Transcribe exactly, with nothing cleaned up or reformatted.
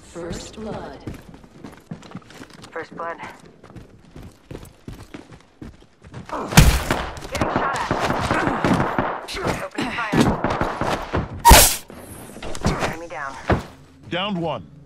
First blood. First blood. Getting shot at. Opening fire. Enemy down. Downed one.